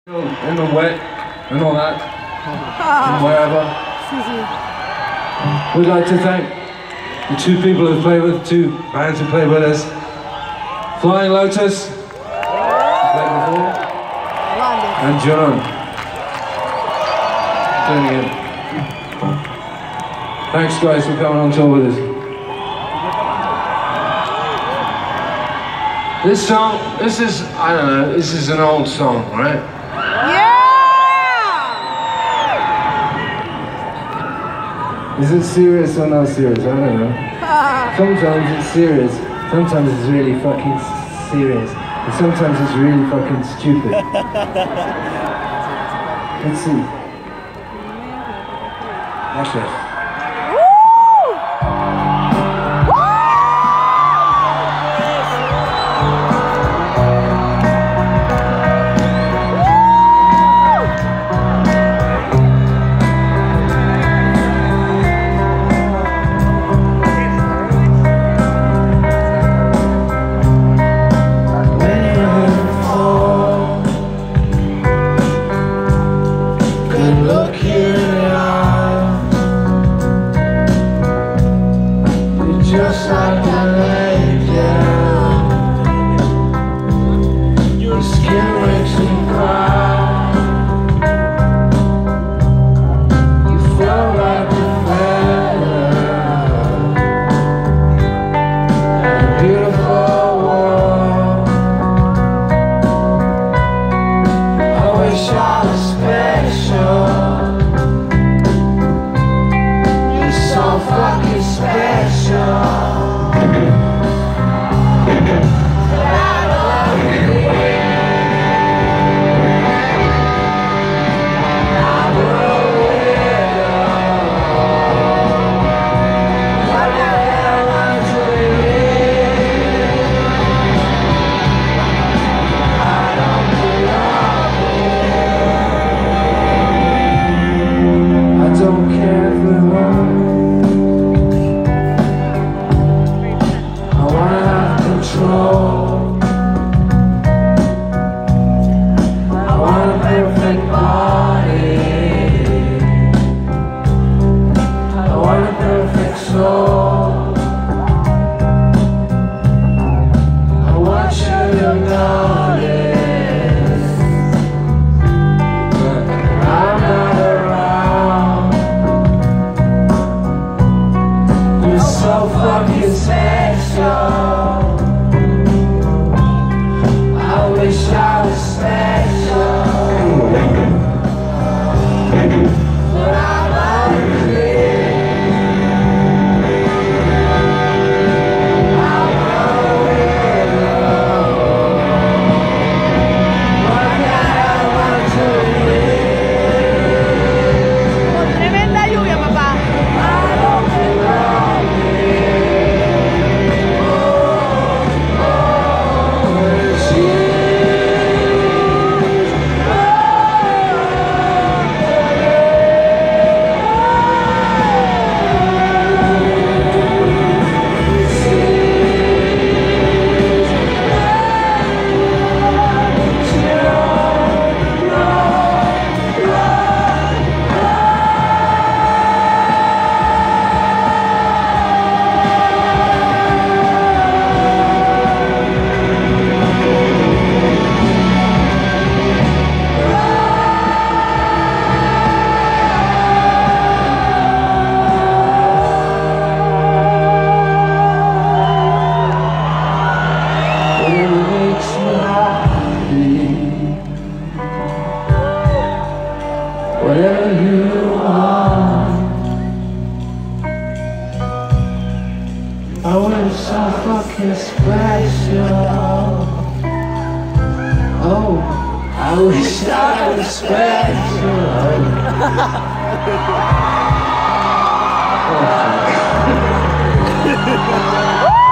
In the wet and all that, and wherever. We'd like to thank the two people who play with, two bands who play with us. Flying Lotus, who played before, and Junon, doing it. Thanks guys for coming on tour with us. This song, this is, I don't know, this is an old song, right? Is it serious or not serious? I don't know. Sometimes it's serious, sometimes it's really fucking serious, and sometimes it's really fucking stupid. Let's see. That's it. Just like an angel, your skin makes me cry. You feel like a feather in a beautiful world. I wish I was special. You're so fucking special. So fucking special. I wish I was special, but I'm ugly. I'm a widow. What the hell am I doing? Con tremenda lluvia, papá. I don't belong here. Whatever you want, I was so fucking special. Oh, I wish I was special.